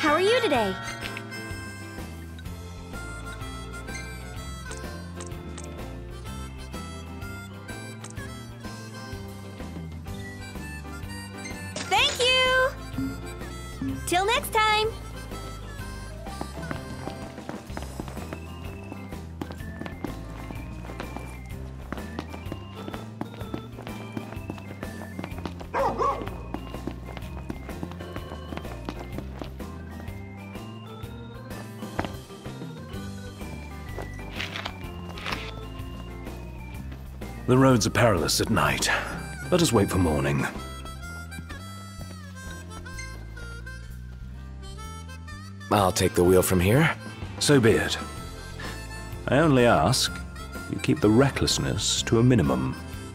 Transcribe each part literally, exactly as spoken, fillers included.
How are you today? Thank you! Till next time! The roads are perilous at night. Let us wait for morning. I'll take the wheel from here. So be it. I only ask you keep the recklessness to a minimum.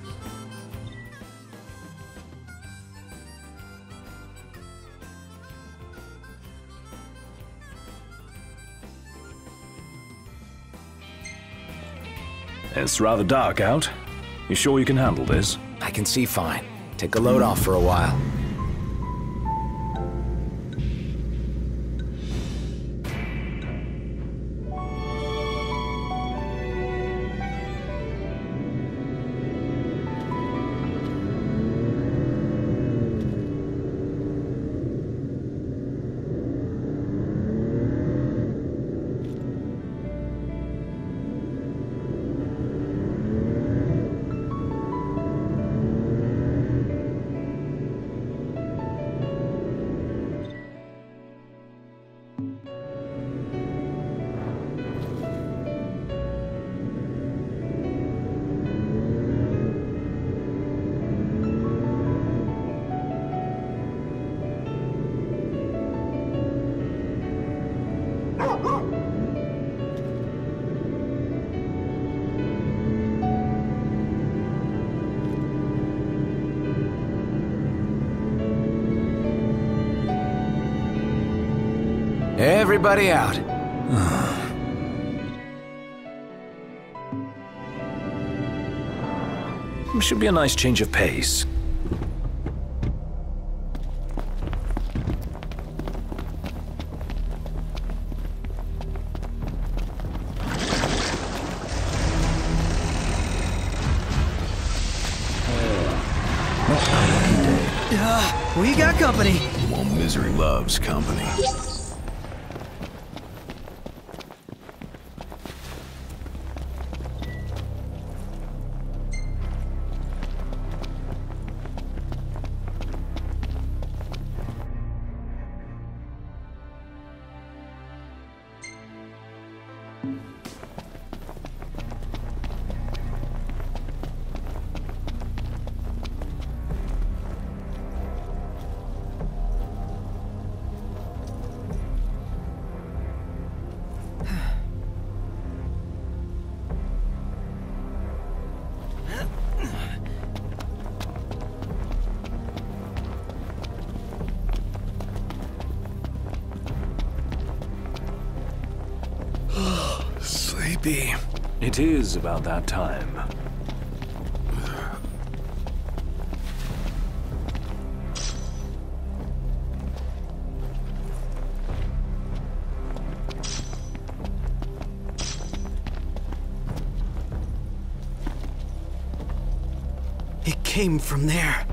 It's rather dark out. You sure you can handle this? I can see fine. Take the load off for a while. Everybody out. Should be a nice change of pace. Uh, we got company. Well, misery loves company. Sleepy. It is about that time. It came from there.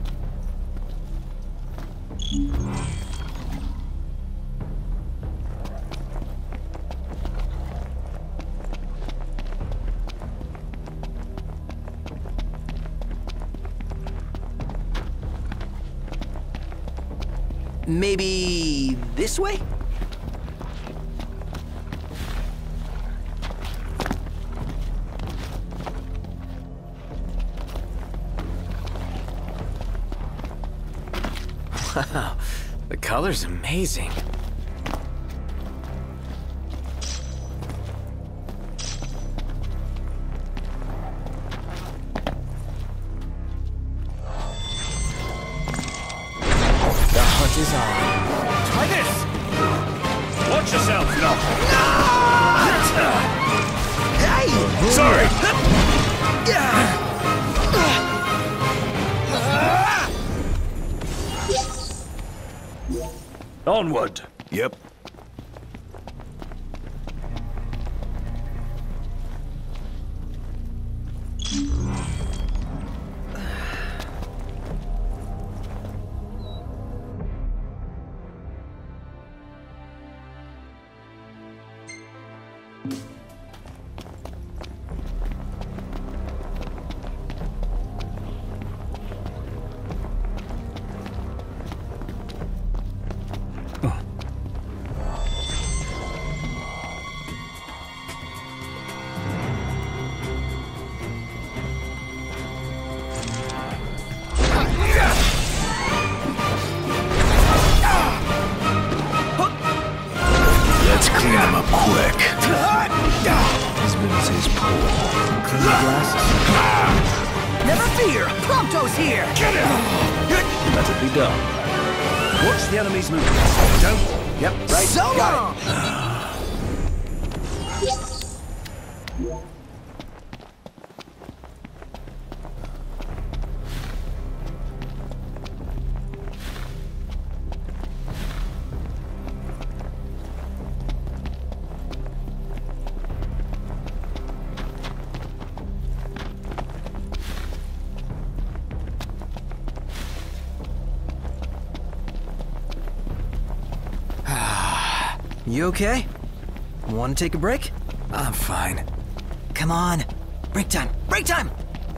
Maybe this way? Wow, the color's amazing. The hunt is on. Try this! Watch yourself, no! Hey! Sorry! Onward! Yep. Let's clean him up quick. His says pool. Clean the glasses. Never fear! Prompto's here! Let it be done. Watch the enemy's movements. Don't. Yep, right. So Got long! You okay? Want to take a break? I'm fine. Come on. Break time! Break time!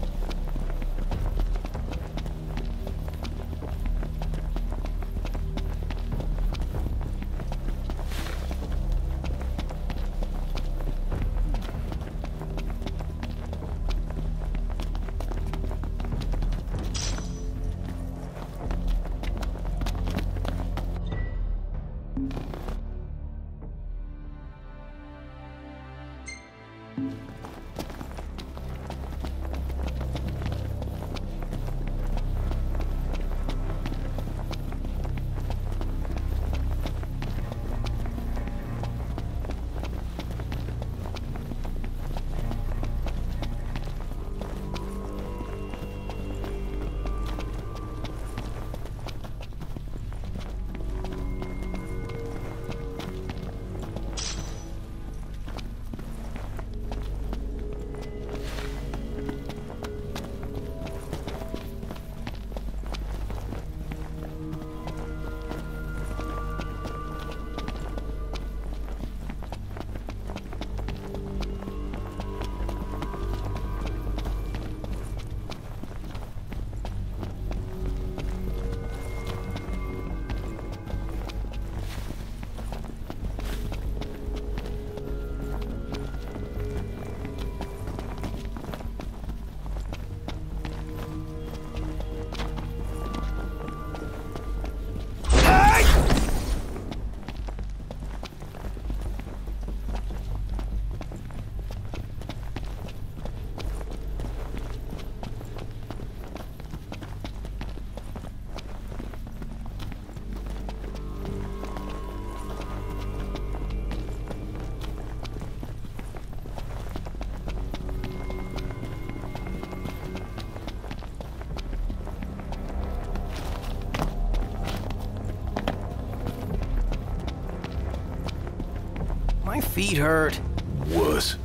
My feet hurt. Wuss.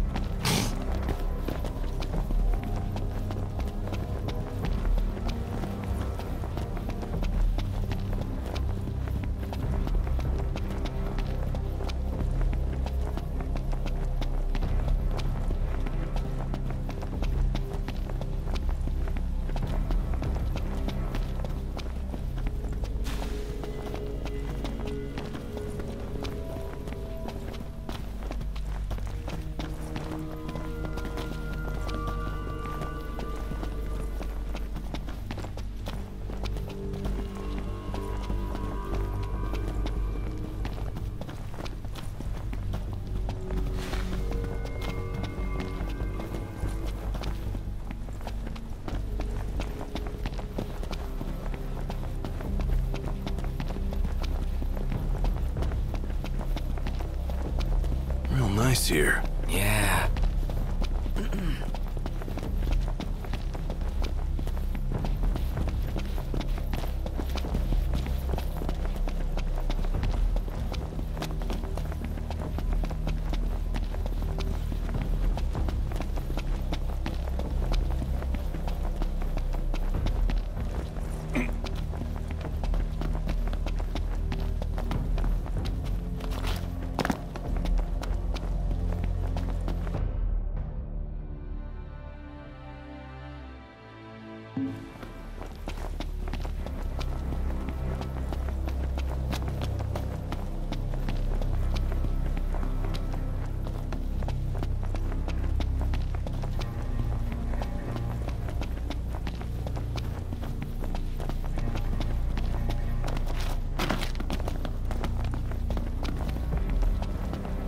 Real nice here. Yeah.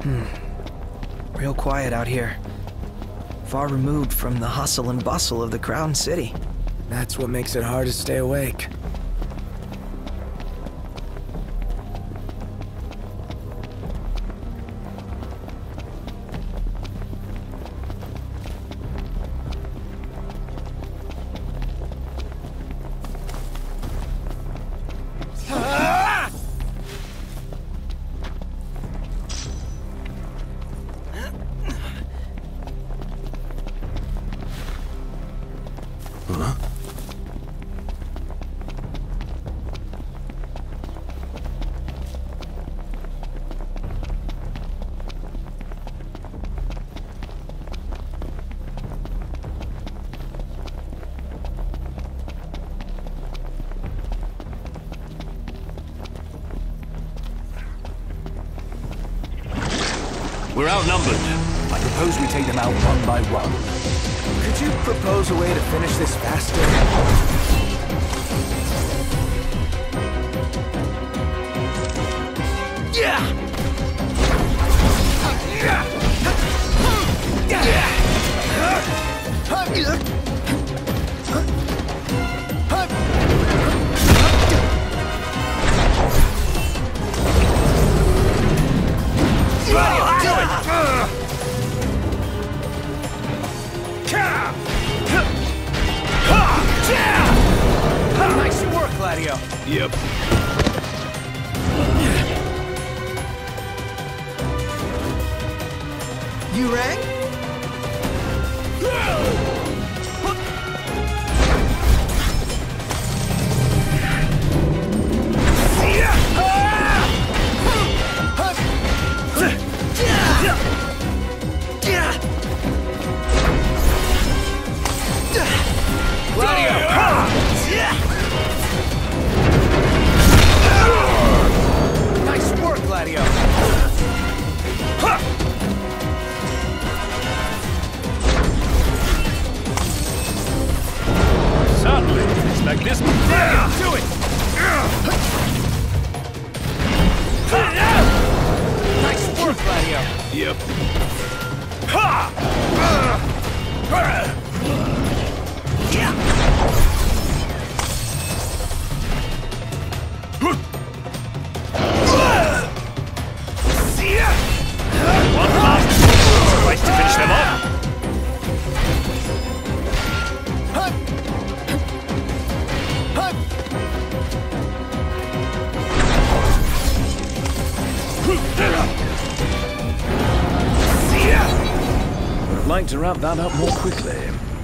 Real quiet out here. Far removed from the hustle and bustle of the Crown City. That's what makes it hard to stay awake. We're outnumbered. I propose we take them out one by one. Could you propose a way to finish this faster? Yeah! Nice work, Gladio. Yep. You rang? Nice work, Gladio. Certainly. Expect this. Do it! Nice work, Gladio. Yep. One last slice to finish them off. Would have liked to wrap that up more quickly.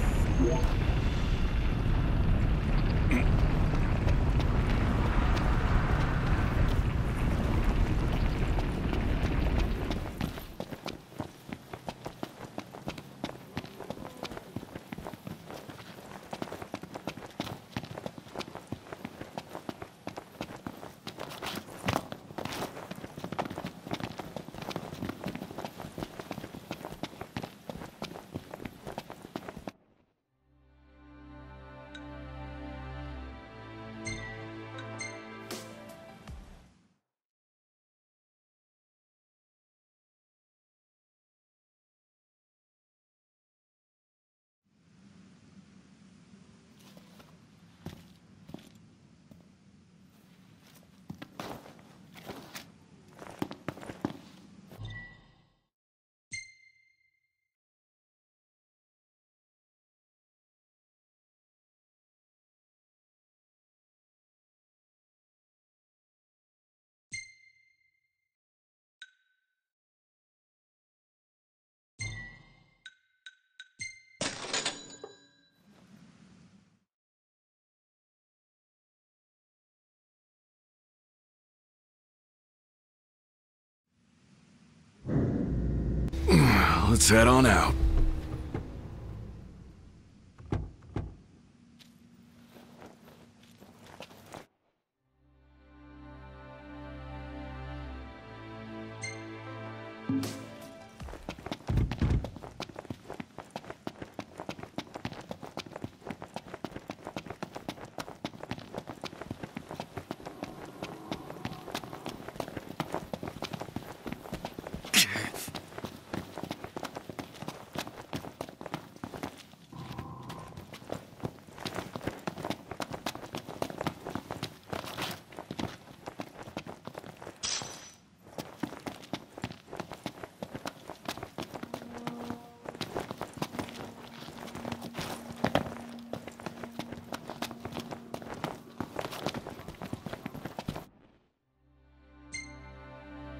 Let's head on out.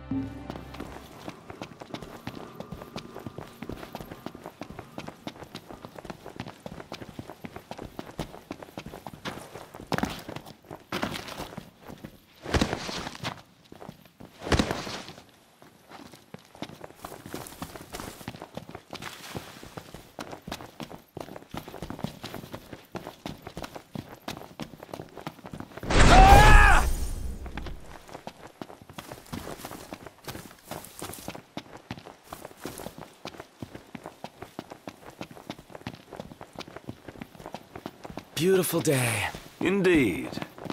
Beautiful day. Indeed.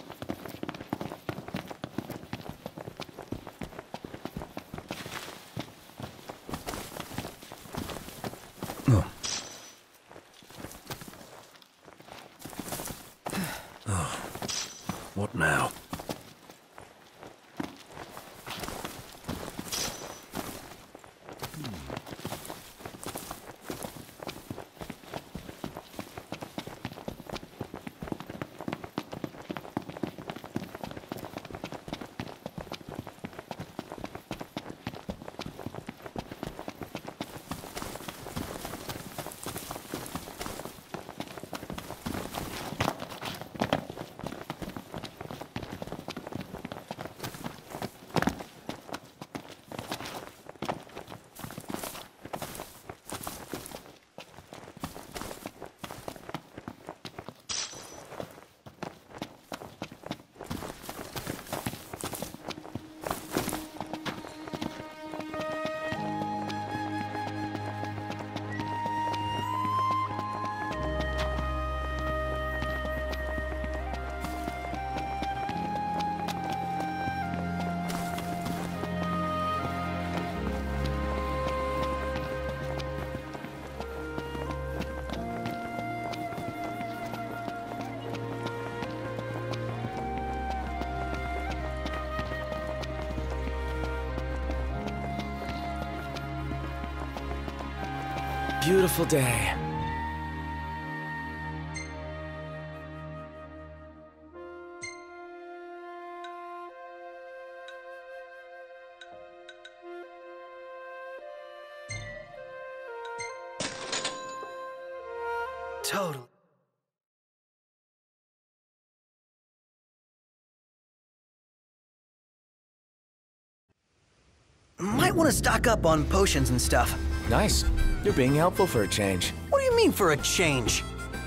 Oh. Oh. What now? Beautiful day. Totally. Might want to stock up on potions and stuff. Nice. You're being helpful for a change. What do you mean for a change?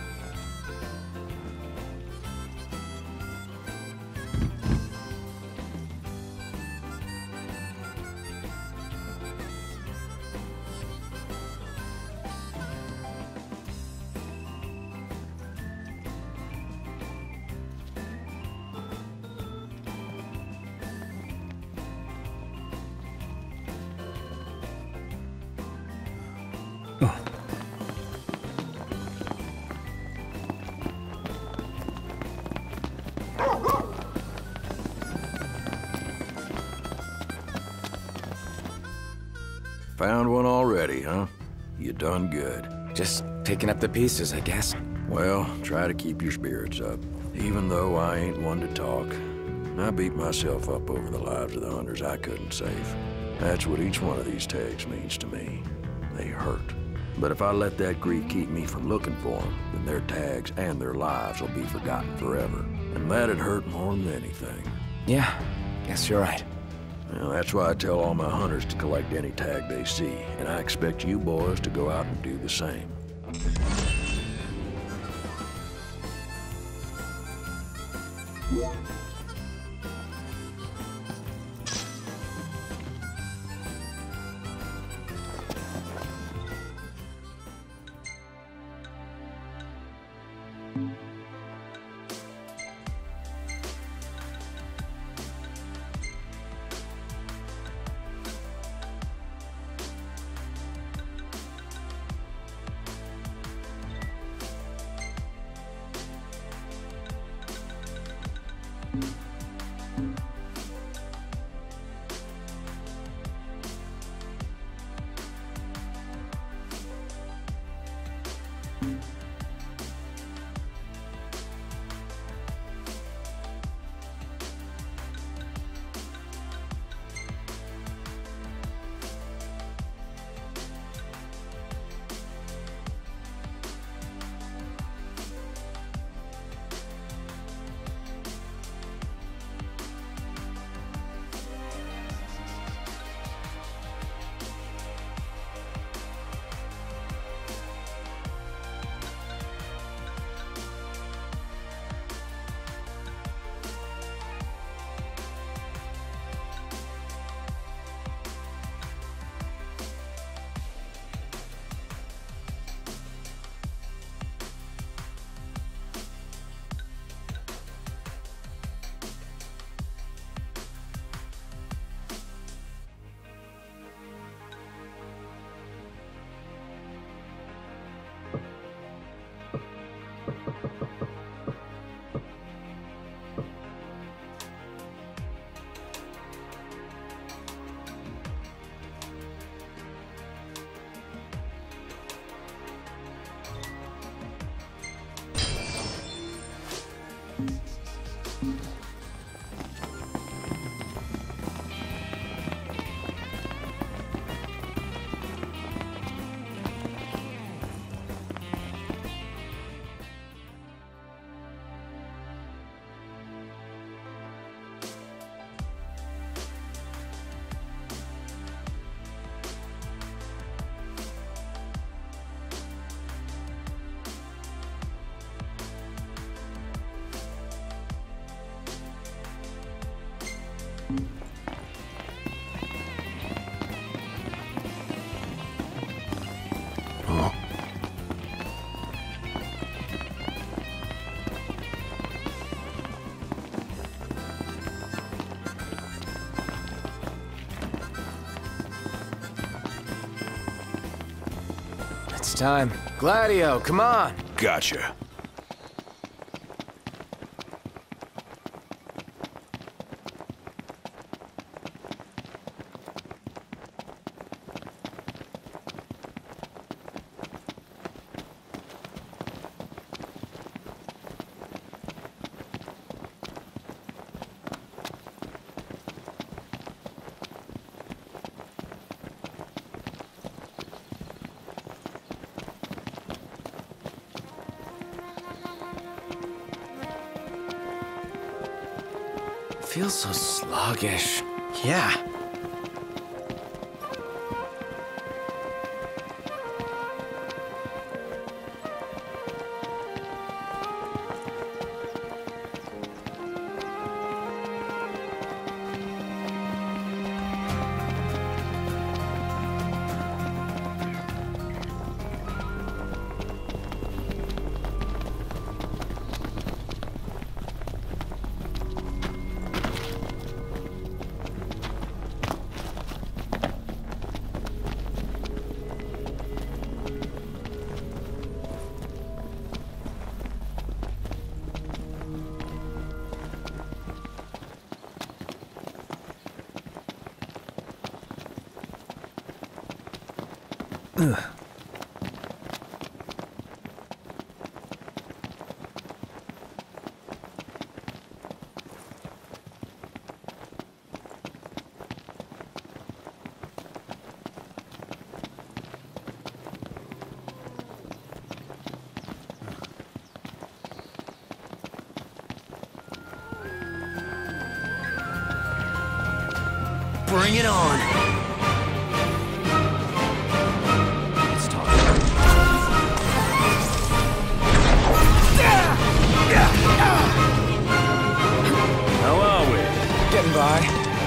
Found one already, huh? You done good. Just picking up the pieces, I guess. Well, try to keep your spirits up. Even though I ain't one to talk, I beat myself up over the lives of the hunters I couldn't save. That's what each one of these tags means to me. They hurt. But if I let that grief keep me from looking for them, then their tags and their lives will be forgotten forever. And that'd hurt more than anything. Yeah, guess you're right. Well, that's why I tell all my hunters to collect any tag they see, and I expect you boys to go out and do the same. It's time. Gladio, come on! Gotcha. Feels so sluggish. Yeah. Ugh. Bring it on! How are we? Getting by.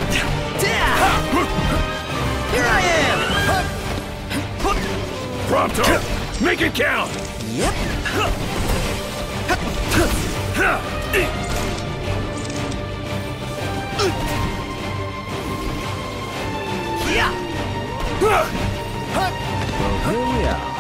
Here I am! Prompto! Make it count! Yep. Well, here we are.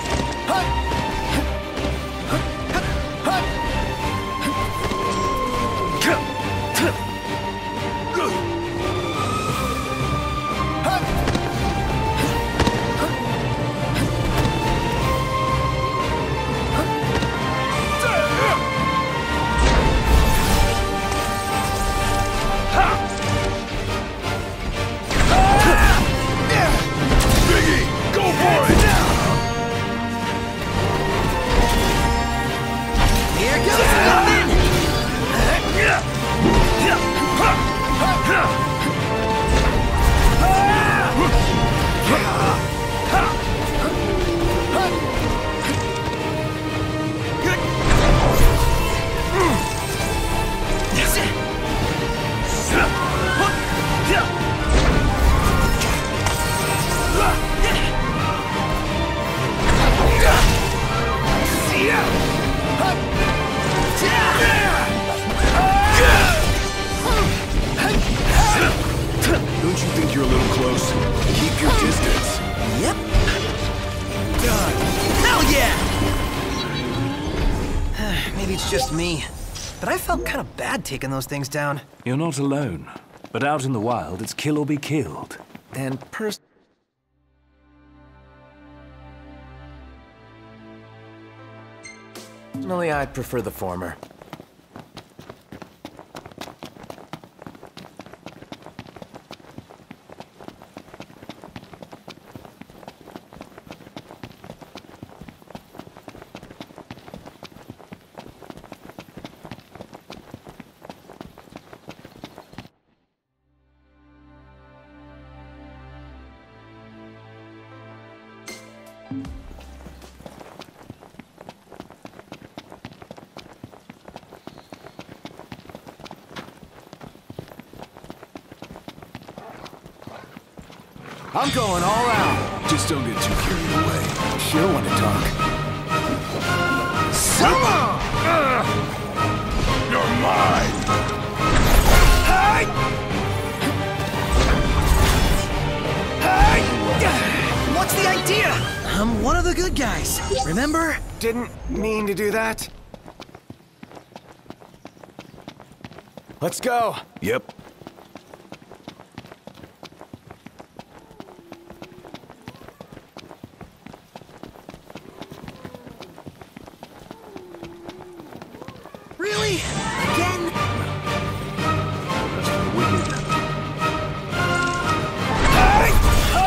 Don't you think you're a little close? Keep your distance. Yep. Done. Hell yeah! Maybe it's just me, but I felt kind of bad taking those things down. You're not alone. But out in the wild, it's kill or be killed. And pers- Personally, I prefer the former. I'm going all out. Just don't get too carried away. Sure want to talk. Summer! You're mine! Hey! Hey! What's the idea? I'm one of the good guys, remember? Didn't mean to do that. Let's go. Yep. Really? Again? That's for the wicked. Hey! Ah!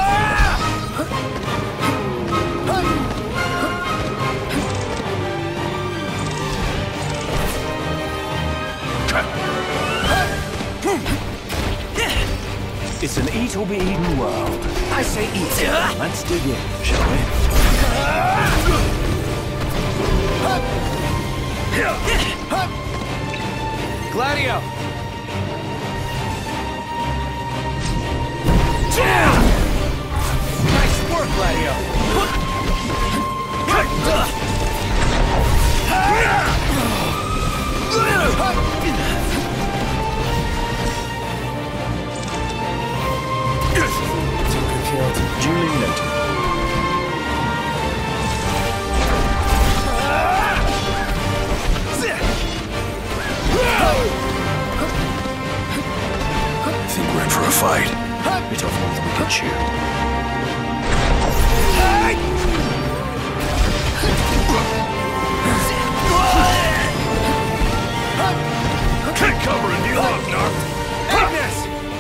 It's an eat or be eaten world. I say eat. Let's dig in, shall we? Gladio! Nice work, Gladio! Duly noted. I think we're in for a fight. Bit off more than we can chew. Take cover and deal up, Narf! Agnes!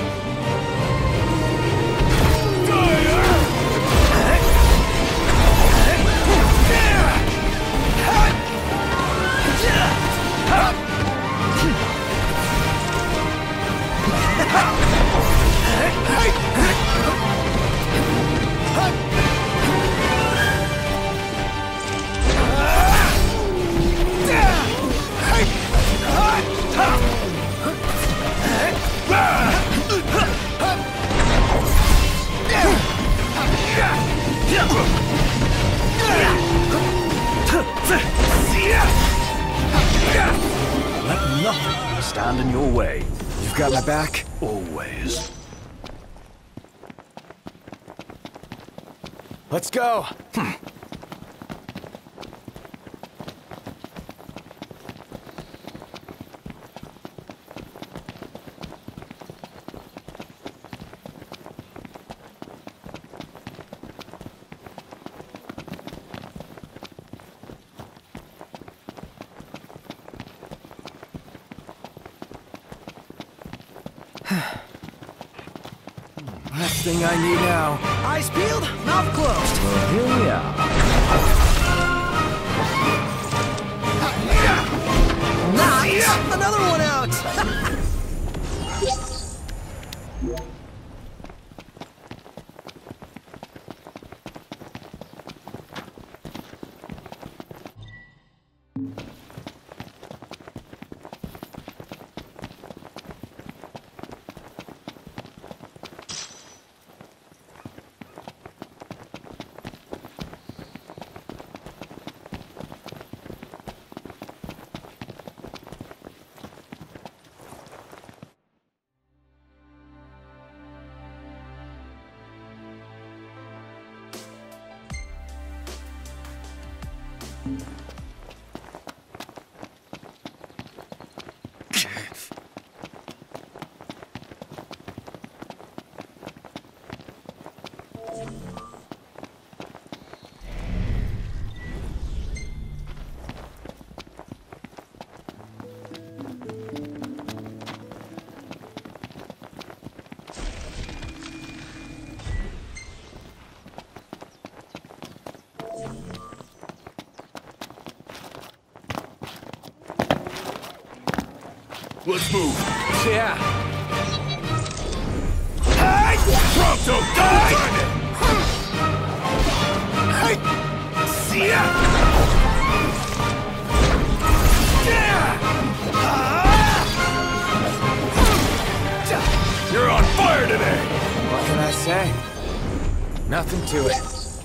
Let nothing stand in your way. You've got my back? Always. Let's go! Last thing I need now. Eyes peeled, mouth closed. Here we are. Nice! Another one out! Let's move. Yeah. Prompto, double time it! See ya! You're on fire today! What can I say? Nothing to it.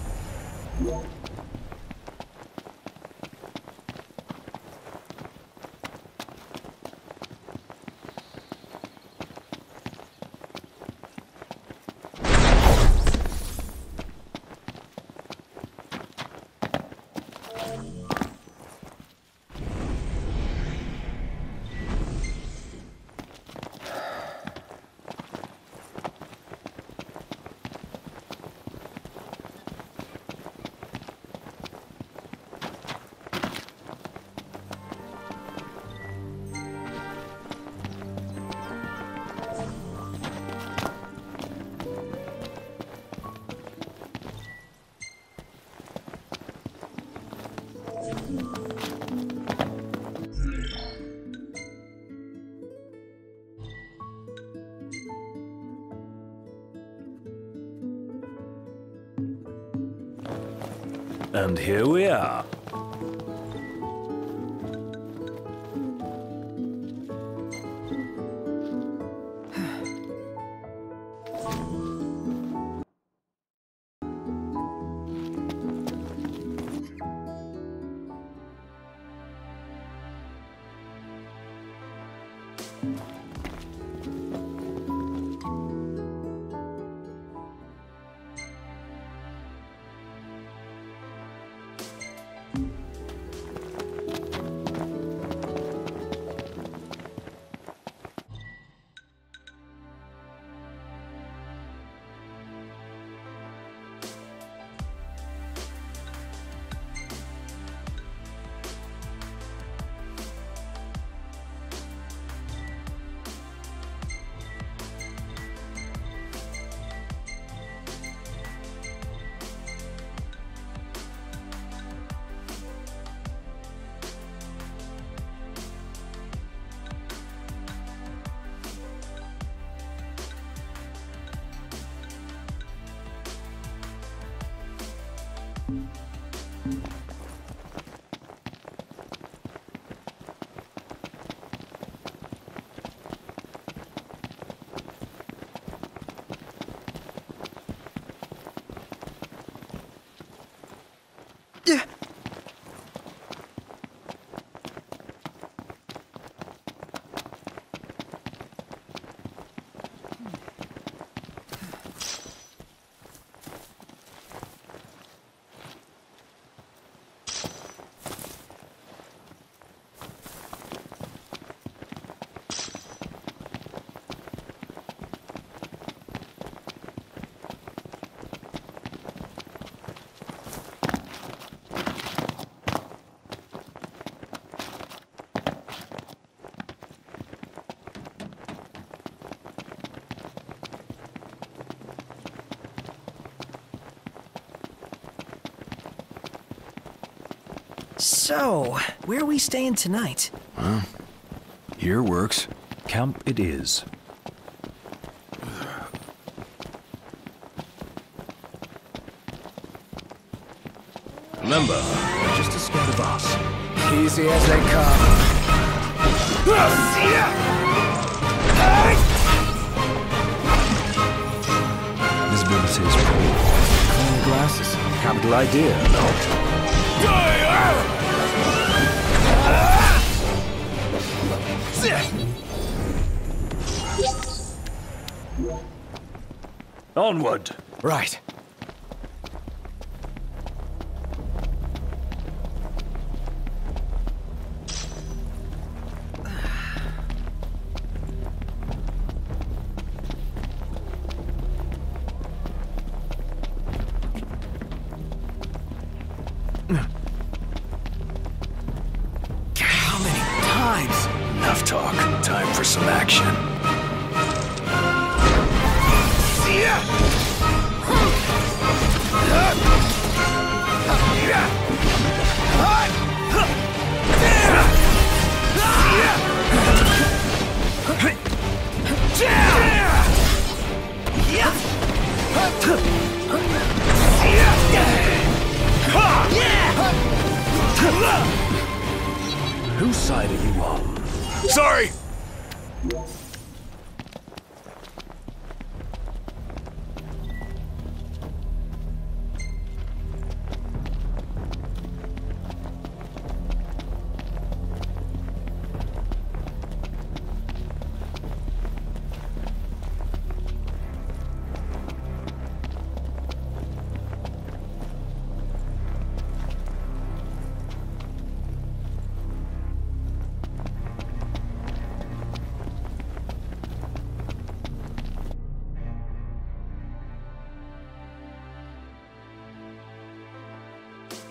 And here we are. So, where are we staying tonight? Huh? Here works. Camp it is. Remember, we're just a scared of us. Easy as they come. Visibility is poor. Clean glasses. Capital idea, no? Onward! Right. How many times? Enough talk. Time for some action. Whose side are you on? Sorry!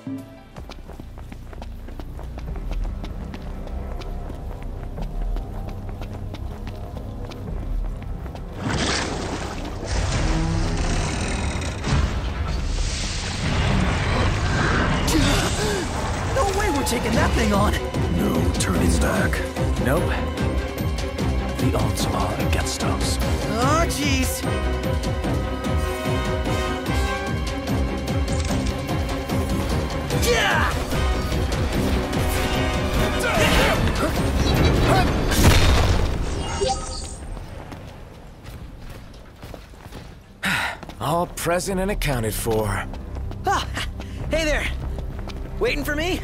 No way we're taking that thing on! No turning back. No. The odds are against us. Oh, jeez. Yeah! All present and accounted for. Ah, hey there. Waiting for me?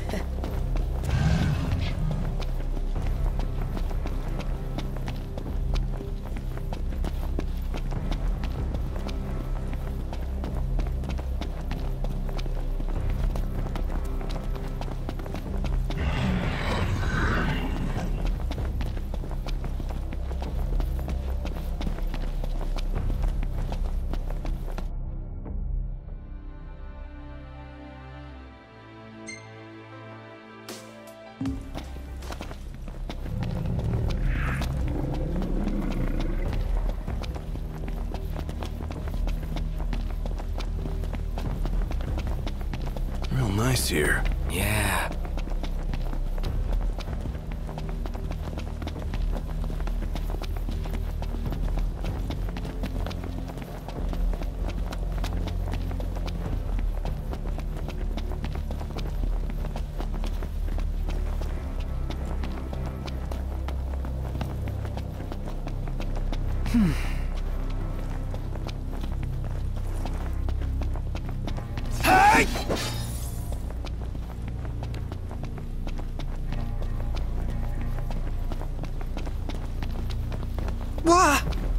Real nice here. Yeah. Hmm. Hey! Wah!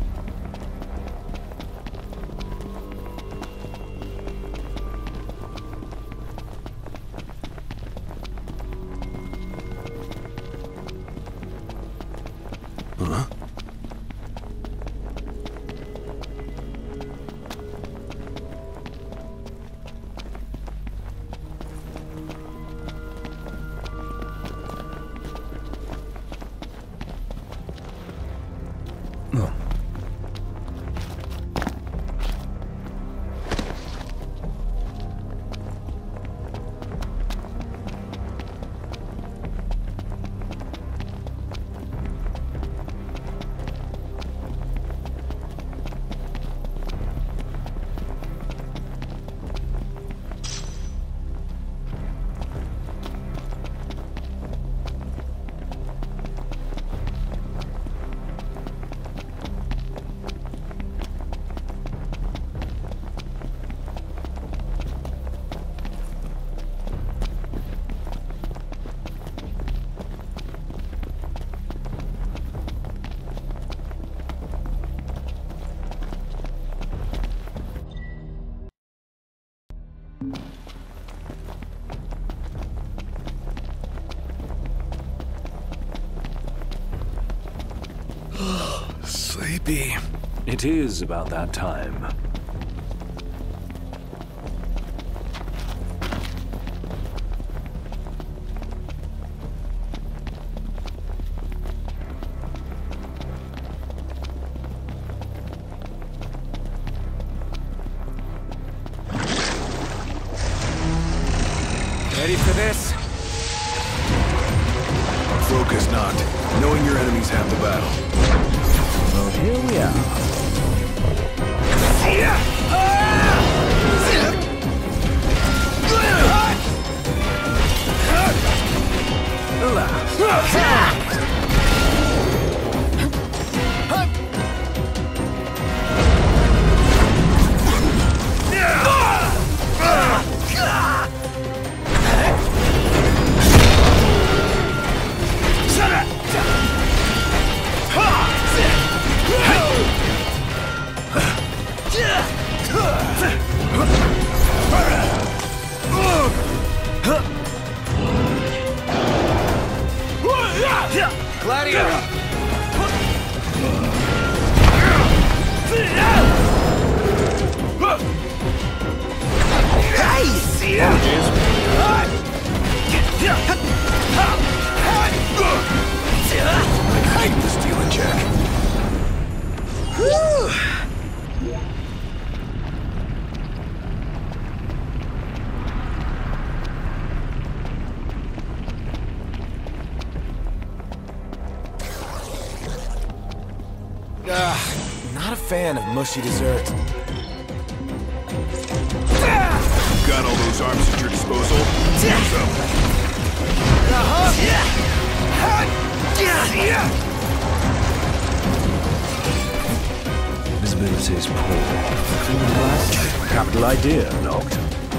Huh? Oh. Sleepy. It is about that time. Ready for this? Focus not. Knowing your enemies half the battle. Well, here we are. fan of mushy dessert. Got all those arms at your disposal? Use them. Visibility is poor. Capital idea, Noct.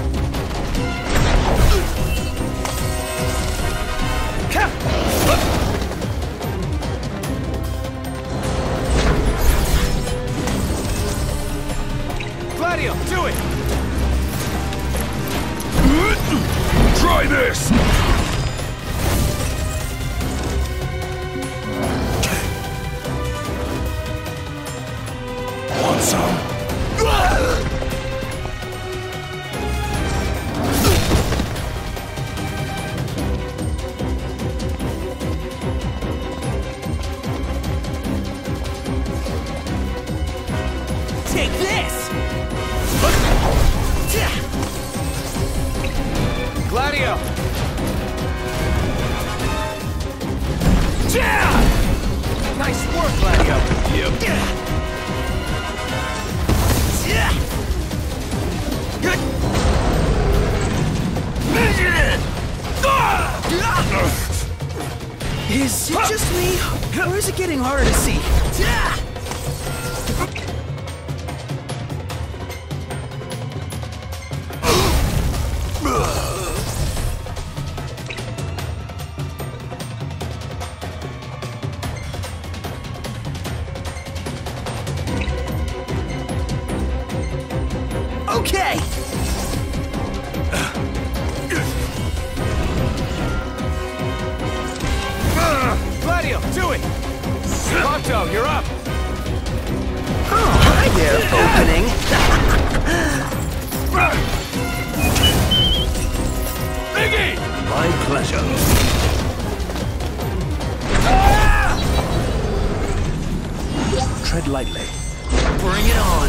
Gladio, do it! Try this! Want some? Take this! Gladio! Nice work, Gladio! Yep. Is it just me, or is it getting harder to see? Okay! Gladio, do it! Ponto, you're up! Oh, hi there, opening. Iggy! My pleasure. Tread lightly. Bring it on.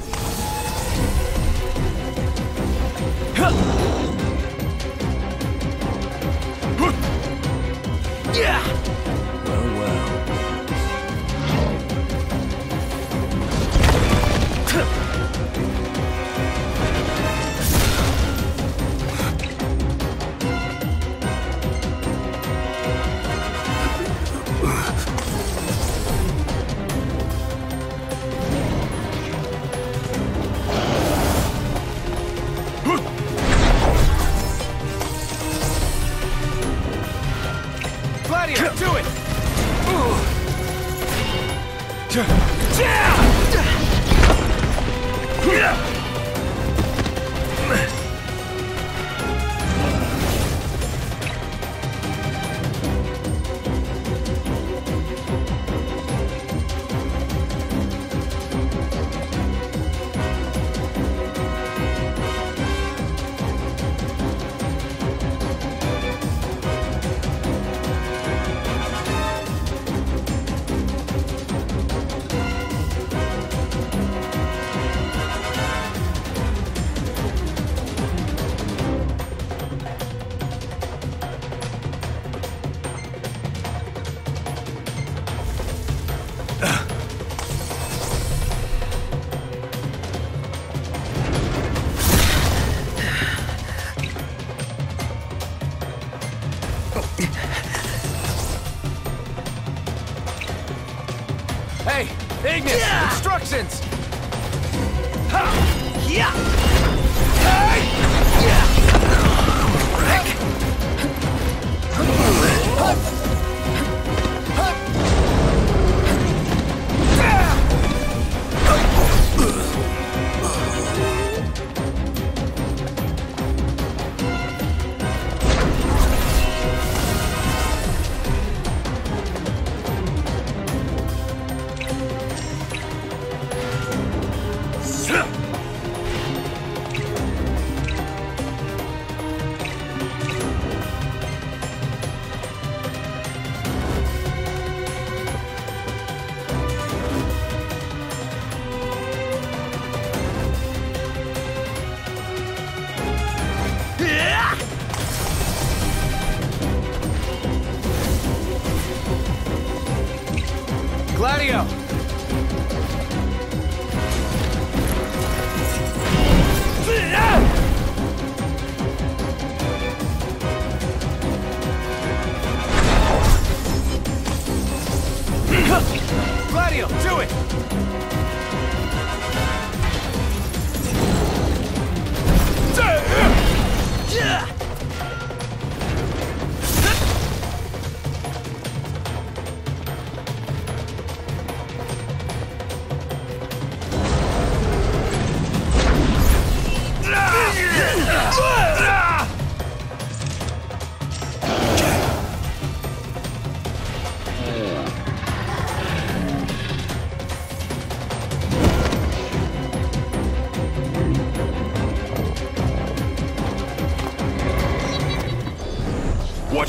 Yeah! Well, well. Gladio, do it! Hey, Ignis, Yeah! instructions! Ha! Yeah! Hey! Yeah! Wreck! Gladio!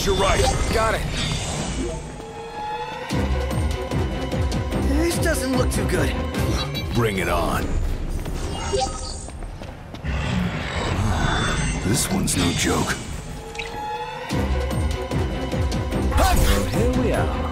Watch your right. Got it. This doesn't look too good. Bring it on. This one's no joke. So here we are.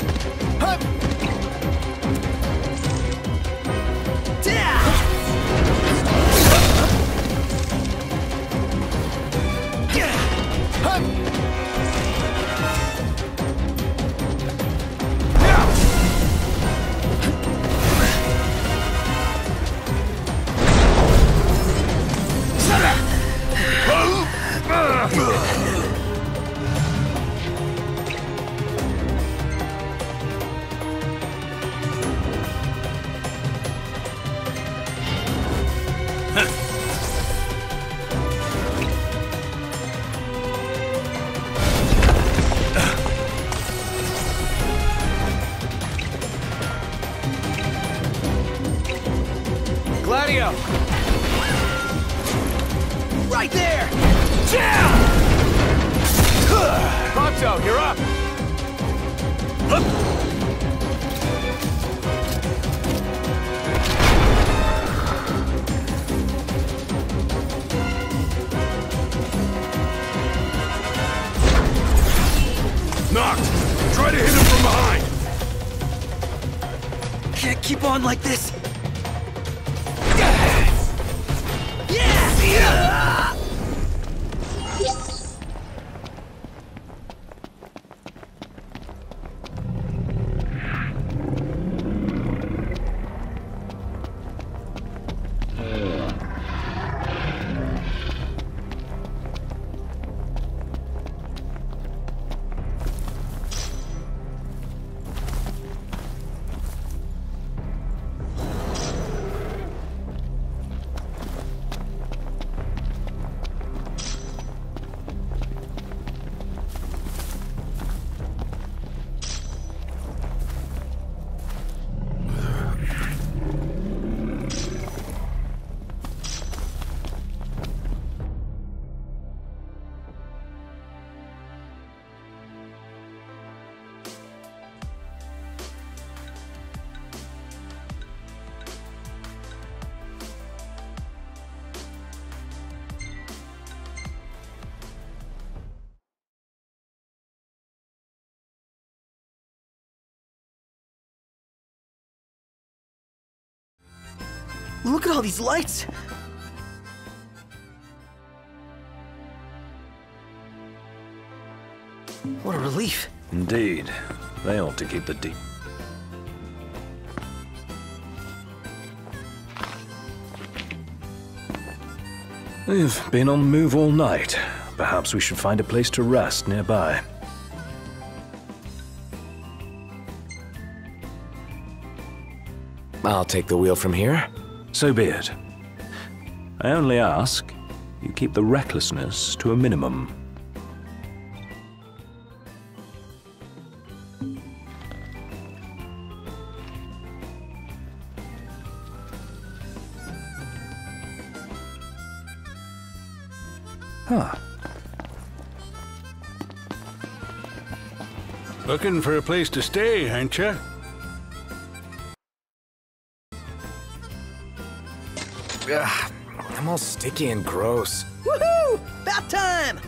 Gladio! Right there! Prompto, you're up! Knocked! Try to hit him from behind! Can't keep on like this! Look at all these lights! What a relief. Indeed. They ought to keep the deep. We've been on the move all night. Perhaps we should find a place to rest nearby. I'll take the wheel from here. So be it. I only ask you keep the recklessness to a minimum. Huh. Looking for a place to stay, ain't ya? Ugh, I'm all sticky and gross. Woohoo! About time!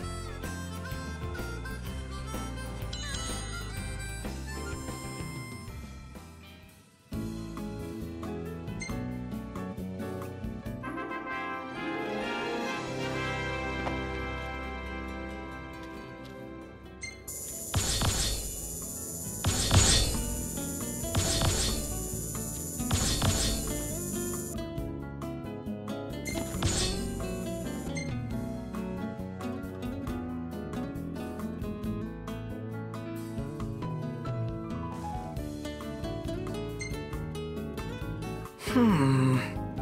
Hmm.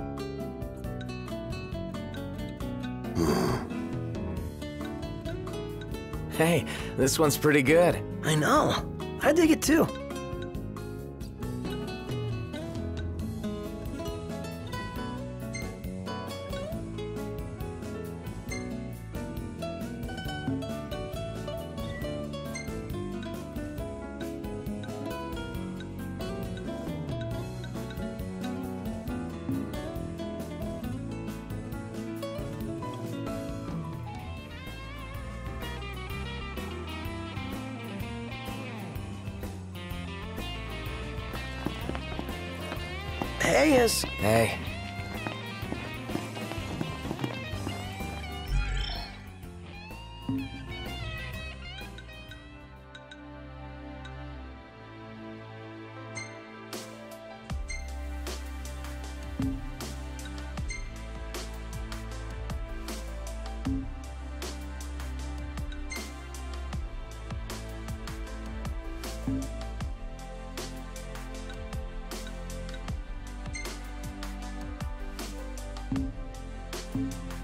Hey, this one's pretty good. I know. I dig it too. Reyes. Hey. Thank you.